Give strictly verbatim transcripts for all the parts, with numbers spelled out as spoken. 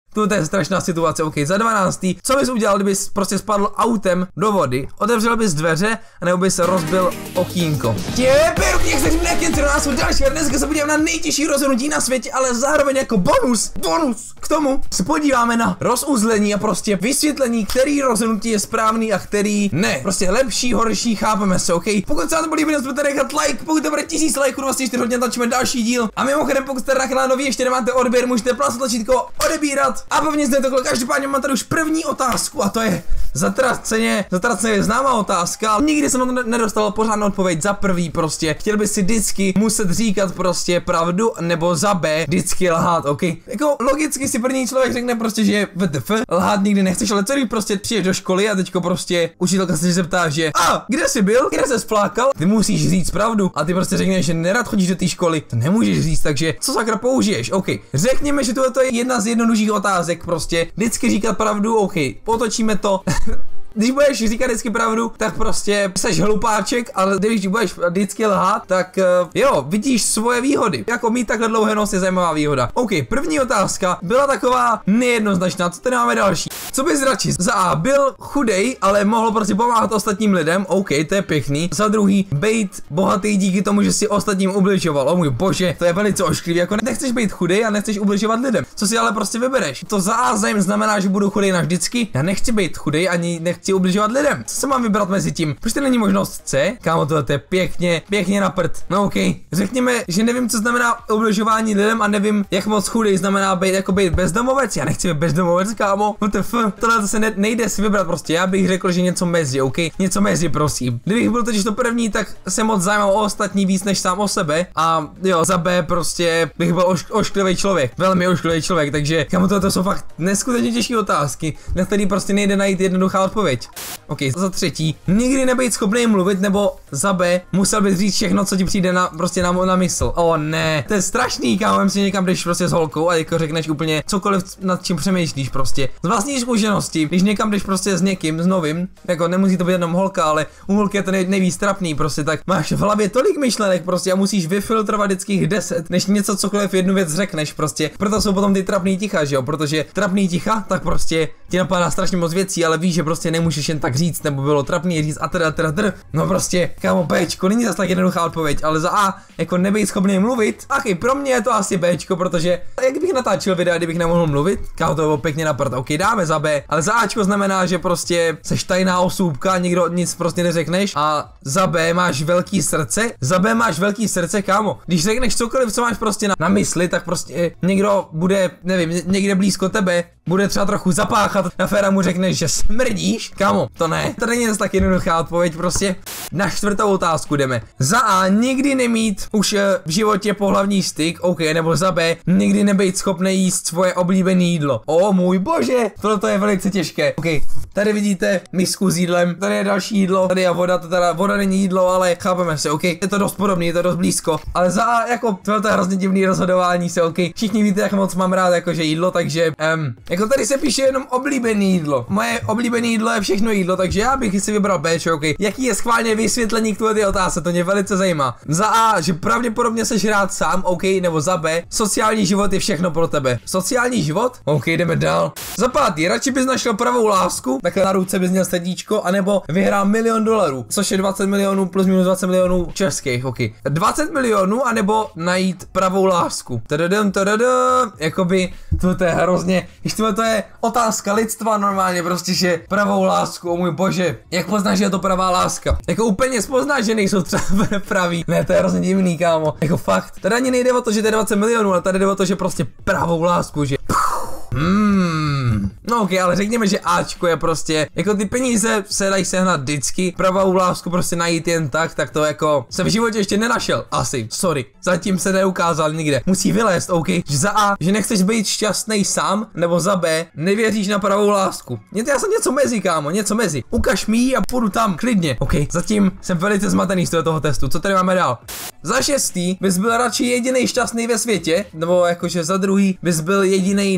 To je strašná situace, ok, za dvanáctý. Co bys udělal, kdybys prostě spadl autem do vody, otevřel bys dveře, anebo bys rozbil okýnko? Těperu, těch se nekenci do nás u další, dneska se podíváme na nejtěžší rozhodnutí na světě, ale zároveň jako bonus, bonus k tomu se podíváme na rozuzlení a prostě vysvětlení, který rozhodnutí je správný a který ne. Prostě lepší, horší, chápeme se, ok? Pokud se vám to líbí, nesmíte nechat like, pokud to bude tisíc lajků, vlastně čtyři hodně natáčíme další díl. A mimochodem, pokud jste na kanále nový, ještě nemáte odběr, můžete plasat tlačítko odebírat. A pevně zde tohle, každopádně mám tady už první otázku a to je zatraceně, zatraceně známá otázka. Nikdy jsem na to nedostal pořádnou odpověď. Za prvý prostě, chtěl bys si vždycky muset říkat prostě pravdu, nebo za B vždycky lhát, ok? Jako logicky si první člověk řekne prostě, že V T F, lhát nikdy nechceš, ale celý prostě přijdeš do školy a teďko prostě učitelka se zeptá, že a kde jsi byl, kde jsi splákal, ty musíš říct pravdu a ty prostě řekneš, že nerad chodíš do té školy, to nemůžeš říct, takže co sakra použiješ, ok? Řekněme, že tohle je jedna z jednodušších otázek, prostě vždycky říkat pravdu, ok, potočíme to. Když budeš říkat vždycky pravdu, tak prostě seš hlupáček, ale když budeš vždycky lhát, tak uh, jo, vidíš svoje výhody. Jako mít takhle dlouhé nos je zajímavá výhoda. OK, první otázka byla taková nejednoznačná, co tady máme další? Co bys radši? Za A byl chudej, ale mohl prostě pomáhat ostatním lidem, OK, to je pěkný. Za druhý, bejt bohatý díky tomu, že si ostatním ubližoval, o můj bože, to je velice ošklivý, jako nechceš být chudej a nechceš ubližovat lidem. Co si ale prostě vybereš? To za A znamená, že budu chudej navždycky, já nechci být chudej ani nechci chci ubližovat lidem. Co se mám vybrat mezi tím? Proč to není možnost C? Kámo, tohle je pěkně, pěkně na prd. No ok, řekněme, že nevím, co znamená ubližování lidem a nevím, jak moc chudej znamená být jako být bezdomovec. Já nechci být bezdomovec, kámo. W T F, tohle to se ne, nejde si vybrat prostě. Já bych řekl, že něco mezi, ok? Něco mezi, prosím. Kdybych byl totiž to první, tak se moc zajímal o ostatní víc než sám o sebe. A jo, za B prostě bych byl oš, ošklivý člověk. Velmi ošklivý člověk, takže kámo, tohle jsou fakt neskutečně těžké otázky, na který prostě nejde najít jednoduchá odpověď. Ok, za třetí, nikdy nebejt schopný mluvit, nebo za B, musel bys říct všechno, co ti přijde na, prostě na, na mysl. O ne, to je strašný, kámo, si někam jdeš prostě s holkou a jako řekneš úplně cokoliv, nad čím přemýšlíš prostě. Z vlastní zkušenosti, když někam jdeš prostě s někým, s novým, jako nemusí to být jenom holka, ale u holky je to nej, nejvíc trapný prostě, tak máš v hlavě tolik myšlenek prostě a musíš vyfiltrovat vždycky deset, než něco cokoliv jednu věc řekneš prostě. Proto jsou potom ty trapný ticha, že jo, protože trapný ticha, tak prostě ti napadá strašně moc věcí, ale víš, že prostě nemůžeš jen tak říct, nebo bylo trapný říct a teda teda teda. No prostě, kámo, Bčko, není zase tak jednoduchá odpověď, ale za A, jako nebejt schopný mluvit, ach i pro mě je to asi Bčko, protože jak bych natáčel videa, kdybych nemohl mluvit, kámo, to bylo pěkně na prd, ok, dáme za B, ale za Ačko znamená, že prostě seš tajná osůbka, nikdo nic prostě neřekneš a za B máš velký srdce, za B máš velký srdce, kámo, když řekneš cokoliv, co máš prostě na, na mysli, tak prostě někdo bude, nevím, někde blízko tebe, bude třeba trochu zapáchat, na féra mu řekneš, že smrdíš, kámo, to ne, to není zase tak jednoduchá odpověď, prostě. Na čtvrtou otázku jdeme. Za A nikdy nemít už v životě pohlavní styk, ok, nebo za B nikdy nebejt schopný jíst svoje oblíbené jídlo. O můj bože, tohle je velice těžké. Ok, tady vidíte misku s jídlem, tady je další jídlo, tady je voda, to teda voda není jídlo, ale chápeme se, ok, je to dost podobný, je to dost blízko, ale za A jako tohle je hrozně divný rozhodování se, ok, všichni víte, jak moc mám rád jakože jídlo, takže um, jako tady se píše jenom oblíbené jídlo. Moje oblíbené jídlo je všechno jídlo, takže já bych si vybral B, ok. Jaký je schválně vysvětlení k té otázce, to mě velice zajímá. Za A, že pravděpodobně seš rád sám, ok, nebo za B, sociální život je všechno pro tebe. Sociální život? Ok, jdeme dál. Za pátý, radši bys našel pravou lásku, takhle na ruce bys měl srdíčko, anebo vyhrál milion dolarů, což je dvacet milionů plus minus dvacet milionů českých, ok. dvacet milionů, anebo najít pravou lásku. Tadadam, tadadam, jakoby, to je hrozně, ještě to je otázka lidstva normálně, prostě, že pravou lásku, o můj bože, jak poznáš, že je to pravá láska? Jako úplně spoznáš, že nejsou třeba praví. Ne, to je hrozně divný, kámo. Jako fakt. Tady ani nejde o to, že to je dvacet milionů, ale tady jde o to, že prostě pravou lásku, že Hmm. No ok, ale řekněme, že Ačko je prostě, jako ty peníze se dají sehnat vždycky, pravou lásku prostě najít jen tak, tak to jako se v životě ještě nenašel, asi, sorry, zatím se neukázal nikde, musí vylézt, ok, že za A, že nechceš být šťastný sám, nebo za B, nevěříš na pravou lásku. Já jsem něco mezi, kámo, něco mezi, ukaž mi ji a půjdu tam, klidně, ok, zatím jsem velice zmatený z toho testu, co tady máme dál? Za šestý, bys byl radši jediný šťastný ve světě, nebo jakože za druhý, bys byl jediný nešťastný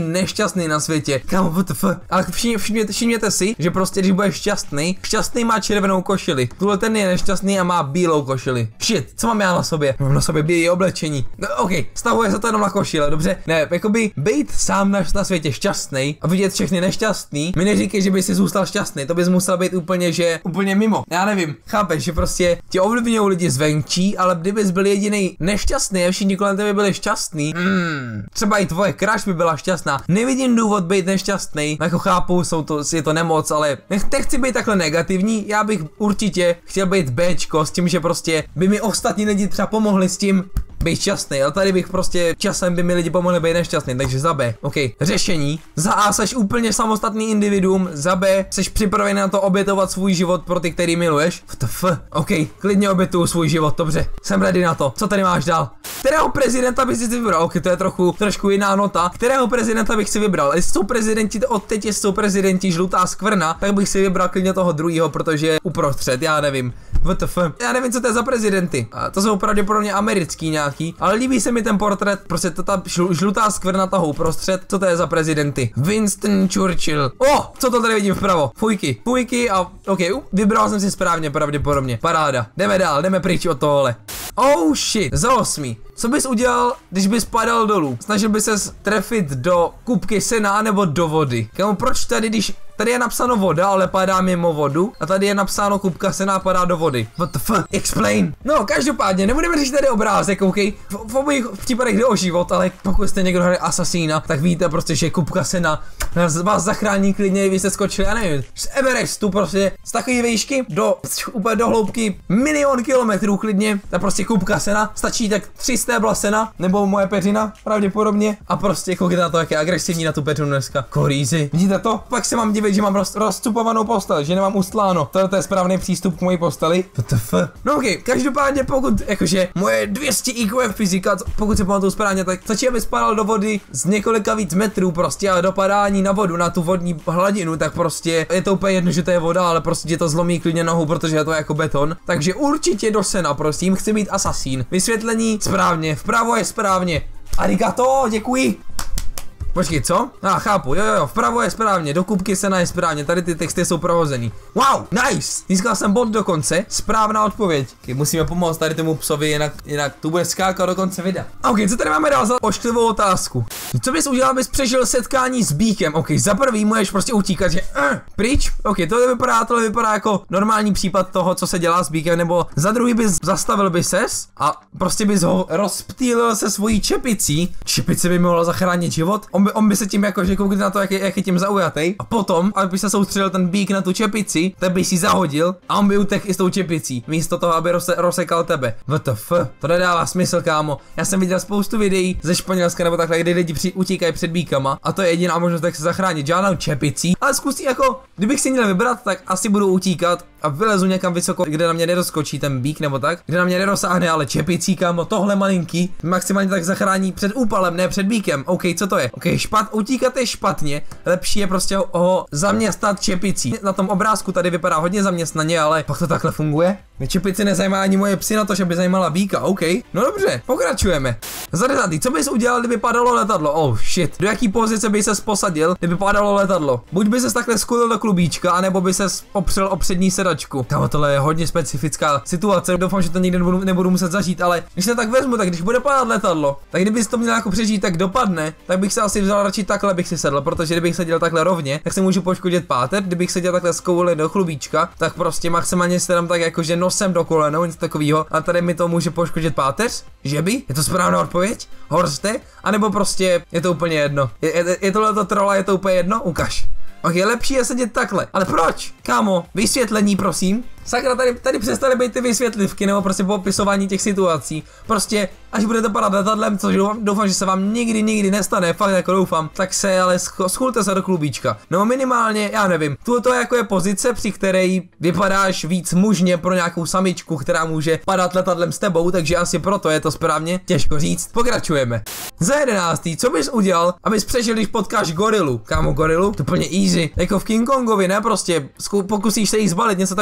šťastný na světě. Kámo, what the fuck? Ale všimněte, všimněte si, že prostě když budeš šťastný, šťastný má červenou košili. Tuhle ten je nešťastný a má bílou košili. Shit, co mám já na sobě? Mám na sobě bílé oblečení. No ok, stahuje se to jenom na košile, dobře? Ne, jakoby být sám na, na světě šťastný a vidět všechny nešťastný, mi neříkej, že by si zůstal šťastný, to bys musel být úplně, že úplně mimo. Já nevím, chápeš, že prostě tě ovlivňují lidi zvenčí, ale kdybys byl jediný nešťastný a všichni kolem tebe byli šťastný, mm, třeba i tvoje crush by byla šťastná. Nevidím důvod být nešťastný, jako chápu, jsou to, je to nemoc, ale nechci být takhle negativní, já bych určitě chtěl být Bčko s tím, že prostě by mi ostatní lidi třeba pomohli s tím být šťastný, ale tady bych prostě časem by mi lidi pomohli být nešťastný, takže za B, ok, řešení, za A seš úplně samostatný individuum, za B seš připravený na to obětovat svůj život pro ty, který miluješ, what the f, ok, klidně obětuju svůj život, dobře, jsem ready na to, co tady máš dál? Kterého prezidenta bys si vybral? Ok, to je trochu, trošku jiná nota, kterého prezidenta bych si vybral? Jestli jsou prezidenti, od teď jsou prezidenti žlutá skvrna, tak bych si vybral klidně toho druhého, protože je uprostřed, já nevím, what the f, já nevím, co to je za prezidenty, a to jsou pravděpodobně americký nějaký, ale líbí se mi ten portrét, prostě to ta žlutá skvrna toho uprostřed, co to je za prezidenty? Winston Churchill. O, oh, co to tady vidím vpravo? Fujky, fujky a ok, vybral jsem si správně pravděpodobně, paráda, jdeme dál, jdeme pryč od tohle. Oh shit, za osmý. Co bys udělal, když bys padal dolů? Snažil bys se trefit do kupky sena nebo do vody? Kámo, proč tady, když tady je napsáno voda, ale padá mimo vodu a tady je napsáno kupka sena a padá do vody? What the fuck? Explain. No, každopádně, nebudeme řešit tady obrázek, OK? V, v obých případech jde o život, ale pokud jste někdo hraje asasína, tak víte prostě, že kupka sena vás zachrání klidně, vy jste skočili, já nevím, z Everestu prostě, z takové výšky do, úplně do hloubky milion kilometrů klidně, ta prostě kupka sena, stačí tak tři stébla sena, nebo moje peřina, pravděpodobně, a prostě koukejte na to, jak je agresivní na tu peřinu dneska. Crazy. Vidíte to? Pak se mám divit, že mám roz, rozcupovanou postel, že nemám ustláno. Tohle je správný přístup k mojí posteli. What the fuck? No ok, každopádně pokud, jakože moje dvě stě í kvé fyzika, pokud se pamatuju správně, tak stačí, aby spadal do vody z několika víc metrů prostě a dopadání na vodu, na tu vodní hladinu, tak prostě je to úplně jedno, že to je voda, ale prostě tě to zlomí klidně nohu, protože je to jako beton. Takže určitě do sena, prosím, chci být asasín. Vysvětlení správně, vpravo je správně. Arigato, děkuji. Počkej, co? Ah, chápu, jo, jo, jo, vpravo je správně, do kupky sena je správně, tady ty texty jsou prohozený. Wow, nice! Získal jsem bod do konce, správná odpověď. Okay, musíme pomoct tady tomu psovi, jinak, jinak tu bude skákat do konce videa. Ok, co tady máme dál za ošklivou otázku? Co bys udělal, abys přežil setkání s býkem? Ok, za prvý můžeš prostě utíkat, že uh, pryč? Ok, tohle vypadá, tohle vypadá jako normální případ toho, co se dělá s býkem, nebo za druhý bys zastavil by ses a prostě bys ho rozptýlil se svojí čepicí. Čepice by mohla zachránit život. On by, on by se tím jako, že koukli na to, jak je, jak je tím zaujatý. A potom, aby se soustředil ten bík na tu čepici, tak by si zahodil a on by utekl i s tou čepicí. Místo toho, aby rose, rozsekal tebe. W T F, to nedává smysl, kámo. Já jsem viděl spoustu videí ze Španělska nebo takhle, kdy lidi při, utíkají před bíkama. A to je jediná možnost, jak se zachránit. Žádnou čepicí. Ale zkusí jako, kdybych si měl vybrat, tak asi budu utíkat a vylezu někam vysoko, kde na mě nedoskočí ten bík nebo tak, kde na mě nedosáhne, ale čepicí, kámo, tohle malinký, maximálně tak zachrání před úpalem, ne před bíkem. OK, co to je? OK, špat, utíkat je špatně, lepší je prostě ho, ho zaměstnat čepicí. Na tom obrázku tady vypadá hodně zaměstnaně, ale pak to takhle funguje. Mě čepici nezajímá ani moje psy na to, že by zajímala bíka. OK, no dobře, pokračujeme. Za desátý, co bys udělal, kdyby padalo letadlo? Oh shit, do jaký pozice by ses posadil, kdyby padalo letadlo? Buď by ses takhle skulil do klubíčka, anebo by ses opřel o přední sedačku. Kámo, tohle je hodně specifická situace, doufám, že to nikdy nebudu, nebudu muset zažít, ale když se tak vezmu, tak když bude padat letadlo, tak kdybys to měl jako přežít, tak dopadne, tak bych se asi vzal radši takhle, bych si sedl, protože kdybych seděl takhle rovně, tak se můžu poškodit páteř, kdybych seděl takhle skoulil do chlubíčka, tak prostě maximálně se tam tak jakože nosem do kolenou, něco takového, a tady mi to může poškodit páteř, že by? Je to správná odpověď? Horste? A nebo prostě je to úplně jedno? Je, je, je tohleto trolla, je to úplně jedno? Ukaž. Ok, lepší je sedět takhle. Ale proč? Kámo, vysvětlení, prosím. Sakra, tady, tady přestaly být ty vysvětlivky nebo prostě popisování těch situací. Prostě, až budete padat letadlem, což doufám, doufám, že se vám nikdy, nikdy nestane, fakt jako doufám, tak se ale schulte se do klubíčka. No minimálně, já nevím, to je jako je pozice, při které vypadáš víc mužně pro nějakou samičku, která může padat letadlem s tebou, takže asi proto je to správně, těžko říct. Pokračujeme. Za jedenáctý, co bys udělal, abys přežil, když potkáš gorilu? Kámo, gorilu? To úplně easy. Jako v King Kongovi, ne? Prostě pokusíš se jí zbalit, něco takového.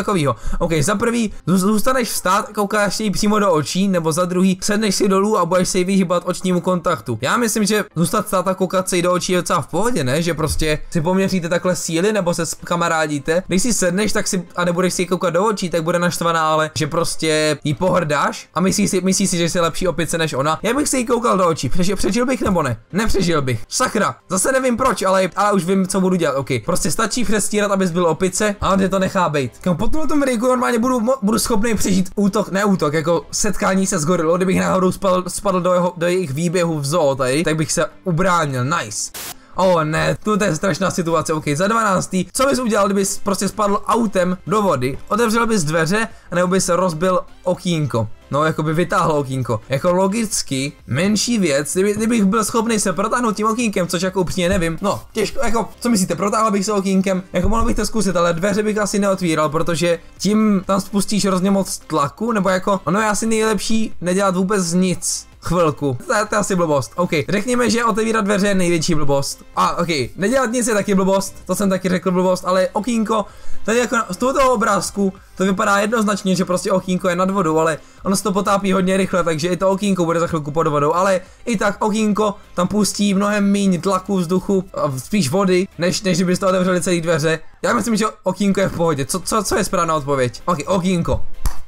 OK, za prvý zůstaneš vstát, koukáš jí přímo do očí, nebo za druhý sedneš si dolů a budeš se vyhýbat očnímu kontaktu. Já myslím, že zůstat stát a koukat se jí do očí je docela v pohodě, ne? Že prostě si poměříte takhle síly, nebo se kamarádíte. Když si sedneš, tak si a nebudeš si jí koukat do očí, tak bude naštvaná, ale že prostě jí pohrdáš a myslíš si, myslíš si, že jsi lepší opice než ona. Já bych si jí koukal do očí. Přežil, přežil bych nebo ne? Nepřežil bych. Sakra. Zase nevím proč, ale, ale už vím, co budu dělat. OK. Prostě stačí přestírat, abys byl opice a on to nechá bejt. Po tomto videu normálně budu, budu schopný přežít útok, ne útok, jako setkání se s gorilou. Kdybych náhodou spadl, spadl do, jeho, do jejich výběhu v zoo tady, tak bych se ubránil. Nice. Oh ne, to je strašná situace, OK, za dvanáctý. Co bys udělal, kdybys prostě spadl autem do vody, otevřel bys dveře, nebo bys rozbil okýnko? No, jako by vytáhl okýnko. Jako logicky, menší věc, kdyby, kdybych byl schopný se protáhnout tím okýnkem, což jako upřímně nevím. No, těžko, jako, co myslíte, protáhl bych se okýnkem? Jako mohl bych to zkusit, ale dveře bych asi neotvíral, protože tím tam spustíš hrozně moc tlaku, nebo jako, ono je asi nejlepší nedělat vůbec nic. Chvilku. To je, to je asi blbost. OK, řekněme, že otevírat dveře je největší blbost. A OK, nedělat nic je taky blbost, to jsem taky řekl blbost, ale okýnko, tady jako z tohoto obrázku to vypadá jednoznačně, že prostě okýnko je nad vodou, ale ono se to potápí hodně rychle, takže i to okýnko bude za chvilku pod vodou, ale i tak okýnko tam pustí mnohem méně tlaku vzduchu, spíš vody, než, než kdybyste otevřeli celý dveře. Já myslím, že okýnko je v pohodě. Co, co, co je správná odpověď? OK, okýnko.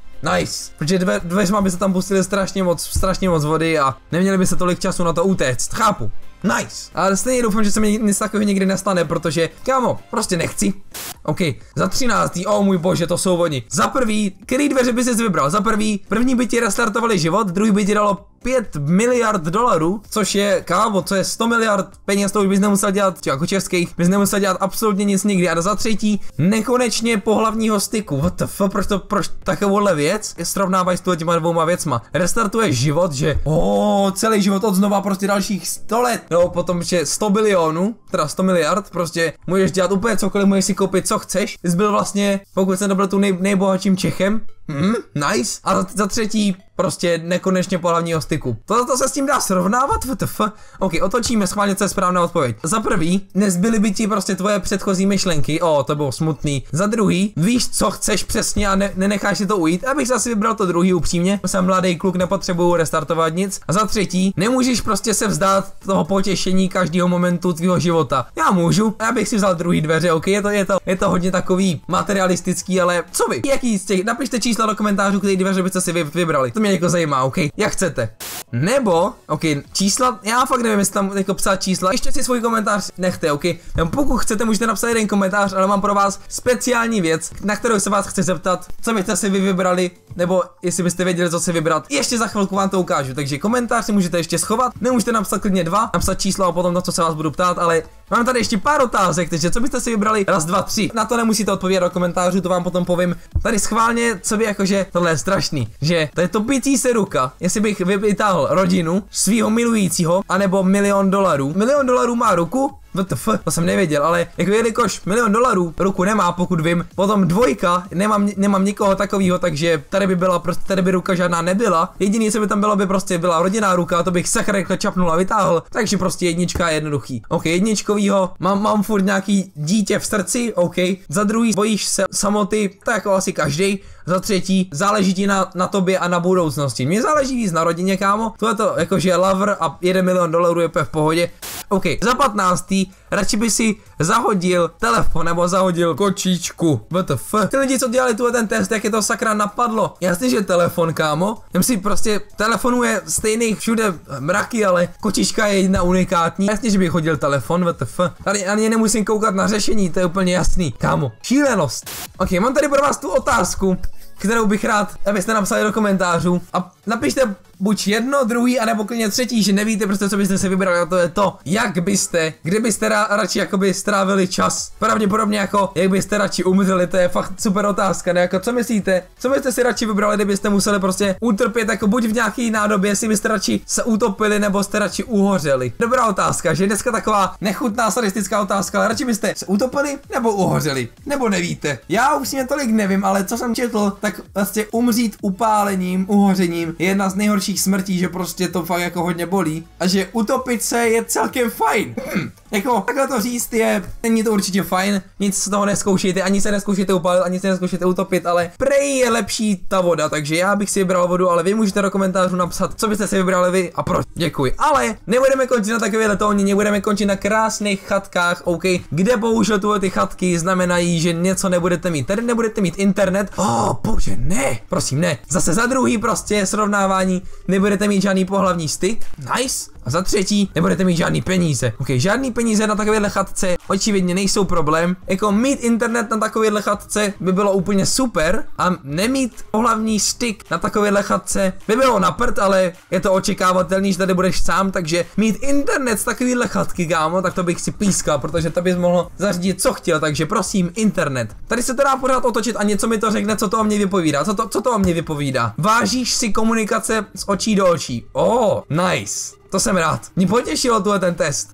Nice, protože dve, dveřma by se tam pustili strašně moc, strašně moc vody a neměli by se tolik času na to utéct, chápu. Nice, ale stejně doufám, že se mi nic takového nikdy nestane, protože, kámo, prostě nechci. OK, za třináctý, oh můj bože, to jsou oni. Za prvý, který dveře by jsi vybral? Za prvý, první by ti restartovali život, druhý by ti dalo pět miliard dolarů, což je, kámo, co je sto miliard peněz, to už bys nemusel dělat, jako českých, bys nemusel dělat absolutně nic nikdy. A za třetí, nekonečně pohlavního styku. What the fuck, proč to, proč takovouhle věc srovnávají s těma dvouma věcma? Restartuješ život, že oh, celý život od znova prostě dalších sto let, no potom, že sto bilionů, teda sto miliard, prostě můžeš dělat úplně cokoliv, můžeš si koupit, co chceš. Jsi byl vlastně, pokud jsem to byl tu nej, nejbohatším Čechem, mm, nice. A za, za třetí, prostě nekonečně pohlavního styku. To, to se s tím dá srovnávat? W T F? OK, otočíme schválně, co je správná odpověď. Za prvý, nezbyly by ti prostě tvoje předchozí myšlenky, o, to bylo smutný. Za druhý, víš, co chceš přesně a ne, nenecháš si to ujít, abych zase vybral to druhý upřímně. Jsem mladý kluk, nepotřebuju restartovat nic. A za třetí, nemůžeš prostě se vzdát toho potěšení každého momentu tvého života. Já můžu, já bych si vzal druhý dveře, OK, je to, je to, je to hodně takový materialistický, ale co vy? Jaký z těch? Napište čísla do komentářů, který dveře byste si vy, vybrali. To mě jako zajímá, OK, jak chcete. Nebo, OK, čísla, já fakt nevím, jestli tam jako psát čísla, ještě si svůj komentář nechte, OK. Nebo pokud chcete, můžete napsat jeden komentář, ale mám pro vás speciální věc, na kterou se vás chci zeptat, co byste si vy vybrali, nebo jestli byste věděli, co si vybrat. Ještě za chvilku vám to ukážu, takže komentář si můžete ještě schovat, nemůžete napsat klidně dva, napsat číslo a potom na co se vás budu ptát, ale mám tady ještě pár otázek, takže co byste si vybrali? Raz, dva, tři. Na to nemusíte odpovědět do komentářů, to vám potom povím. Tady schválně, co by jakože, tohle je strašný, že to je topící se ruka, jestli bych vytáhl rodinu, svýho milujícího, anebo milion dolarů. Milion dolarů má ruku? W T F, to jsem nevěděl, ale jako jelikož milion dolarů ruku nemá, pokud vím, potom dvojka, nemám, nemám nikoho takového, takže tady by byla, prostě tady by ruka žádná nebyla. Jediný, co by tam bylo, by prostě byla rodinná ruka, a to bych sakra rychle čapnul a vytáhl, takže prostě jednička je jednoduchý. OK, jedničkovýho, mám, mám furt nějaký dítě v srdci, OK. Za druhý, bojíš se samoty, tak jako asi každý. Za třetí, záleží ti na, na tobě a na budoucnosti. Mně záleží víc na rodině, kámo. Tohle to jakože lover a jeden milion dolarů je v pohodě. OK, za patnáctý, radši by si zahodil telefon nebo zahodil kočičku. W T F. Ty lidi, co dělali tuhle ten test, jak je to sakra napadlo. Jasně, že telefon, kámo. Jem si prostě, telefonu je stejných všude mraky, ale kočička je jedna unikátní. Jasně, že bych hodil telefon, W T F. Tady ani nemusím koukat na řešení, to je úplně jasný. Kámo, šílenost. OK, mám tady pro vás tu otázku, kterou bych rád, abyste napsali do komentářů. A napište buď jedno, druhý, anebo klidně třetí, že nevíte prostě, co byste si vybrali, a to je to, jak byste, kde byste ra radši jakoby strávili čas. Pravděpodobně jako, jak byste radši umřeli, to je fakt super otázka, ne? Jako, co myslíte? Co byste si radši vybrali, kdybyste museli prostě utrpět, jako buď v nějaký nádobě, jestli byste radši se utopili, nebo jste radši uhořeli? Dobrá otázka, že dneska taková nechutná sadistická otázka, ale radši byste se utopili, nebo uhořeli? Nebo nevíte? Já už si tolik nevím, ale co jsem četl, tak vlastně umřít upálením, uhořením je jedna z nejhorších smrtí, že prostě to fakt jako hodně bolí a že utopit se je celkem fajn. Hm. Jako, takhle to říct je, není to určitě fajn, nic z toho neskoušejte, ani se neskoušejte upálit, ani se neskoušejte utopit, ale prej je lepší ta voda, takže já bych si vybral vodu, ale vy můžete do komentářů napsat, co byste si vybrali vy a proč. Děkuji. Ale nebudeme končit na takovéhle tóně, nebudeme končit na krásných chatkách, OK, kde bohužel tuhle ty chatky znamenají, že něco nebudete mít. Tady nebudete mít internet. Oh, bože, ne, prosím, ne. Zase za druhý prostě srovnávání, nebudete mít žádný pohlavní styk. Nice. A za třetí, nebudete mít žádný peníze. Ok, žádný peníze na takovéhle chatce očividně nejsou problém. Jako mít internet na takovéhle chatce by bylo úplně super a nemít pohlavní styk na takovéhle chatce by bylo na prd, ale je to očekávatelný, že tady budeš sám, takže mít internet z takovéhle chatky, kámo, tak to bych si pískal, protože to bys mohl zařídit, co chtěl, takže prosím, internet. Tady se to dá pořád otočit a něco mi to řekne, co to o mě vypovídá. Co to, co to o mě vypovídá? Vážíš si komunikace z očí do očí. Oh, nice. To jsem rád. Mě potěšilo tuhle ten test.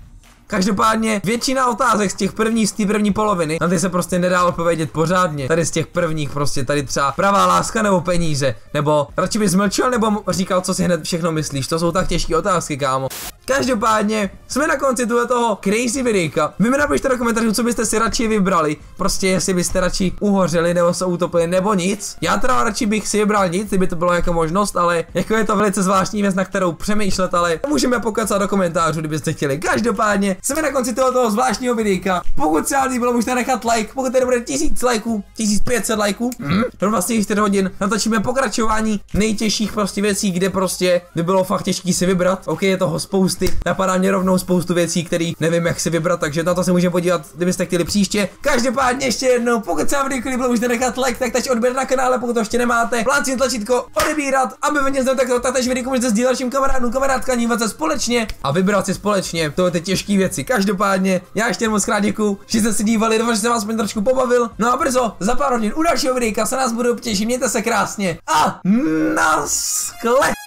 Každopádně většina otázek z těch prvních, z té první poloviny, na ty se prostě nedá odpovědět pořádně. Tady z těch prvních prostě, tady třeba pravá láska nebo peníze, nebo radši bys mlčel nebo říkal, co si hned všechno myslíš. To jsou tak těžké otázky, kámo. Každopádně jsme na konci toho crazy videjka. Vy mi napište do komentářů, co byste si radši vybrali. Prostě jestli byste radši uhořeli nebo se utopili nebo nic. Já teda radši bych si vybral nic, kdyby to bylo jako možnost, ale jako je to velice zvláštní věc, na kterou přemýšlet, ale můžeme pokecat do komentářů, kdybyste chtěli. Každopádně jsme na konci toho zvláštního videjka. Pokud se vám líbilo, můžete nechat like. Pokud tady bude tisíc lajků, tisíc pět set lajků, mm, do vlastně čtyři hodin natočíme pokračování nejtěžších prostě věcí, kde prostě by bylo fakt těžký si vybrat. OK, je toho spoustu. Napadá mě rovnou spoustu věcí, které nevím, jak si vybrat, takže na to se můžeme podívat, kdybyste chtěli příště. Každopádně ještě jednou, pokud se vám video líbilo, můžete nechat like, tak teď odběr na kanále, pokud to ještě nemáte. Plácni tlačítko odebírat, aby mě znal, tak to teď video můžete sdílet všem kamarádům, kamarádkám, dívat se společně a vybrat si společně. To je ty těžké věci. Každopádně, já ještě moc krát děkuju, že jste se dívali, doufám, že jsem vás trošku pobavil. No a brzo, za pár hodin u dalšího videa se nás budu těšit, mějte se krásně a naschle.